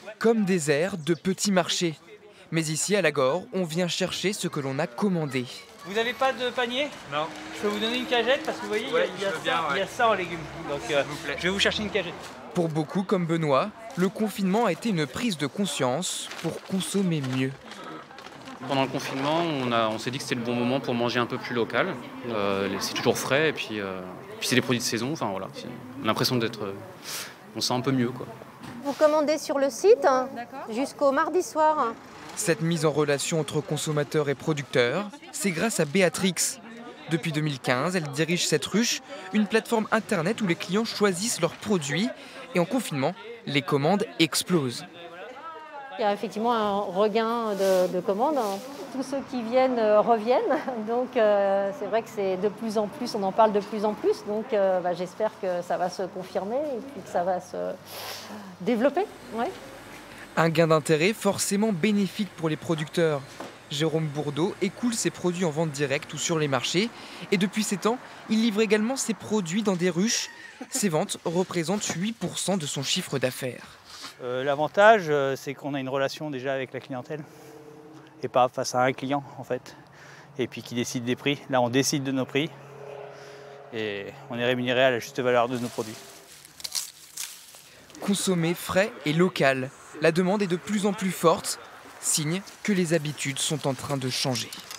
Comme des aires de petits marchés. Mais ici, à Lagore, on vient chercher ce que l'on a commandé. Vous n'avez pas de panier? Non. Je peux vous donner une cagette parce que vous voyez, Ouais, il y a ça en légumes. Donc je vais vous chercher une cagette. Pour beaucoup, comme Benoît, le confinement a été une prise de conscience pour consommer mieux. Pendant le confinement, on s'est dit que c'était le bon moment pour manger un peu plus local. C'est toujours frais et puis c'est des produits de saison. Enfin voilà, on a l'impression on se sent un peu mieux, quoi. Vous commandez sur le site jusqu'au mardi soir. Cette mise en relation entre consommateurs et producteurs, c'est grâce à Béatrix. Depuis 2015, elle dirige cette ruche, une plateforme internet où les clients choisissent leurs produits. Et en confinement, les commandes explosent. Il y a effectivement un regain de commandes. Tous ceux qui viennent reviennent. Donc c'est vrai que c'est de plus en plus, on en parle de plus en plus. Donc j'espère que ça va se confirmer et puis que ça va se développer. Ouais. Un gain d'intérêt forcément bénéfique pour les producteurs. Jérôme Bourdeau écoule ses produits en vente directe ou sur les marchés. Et depuis 7 ans, il livre également ses produits dans des ruches. Ses ventes représentent 8% de son chiffre d'affaires. L'avantage, c'est qu'on a une relation déjà avec la clientèle et pas face à un client en fait. Et puis qui décide des prix. Là, on décide de nos prix et on est rémunéré à la juste valeur de nos produits. Consommer frais et local. La demande est de plus en plus forte, signe que les habitudes sont en train de changer.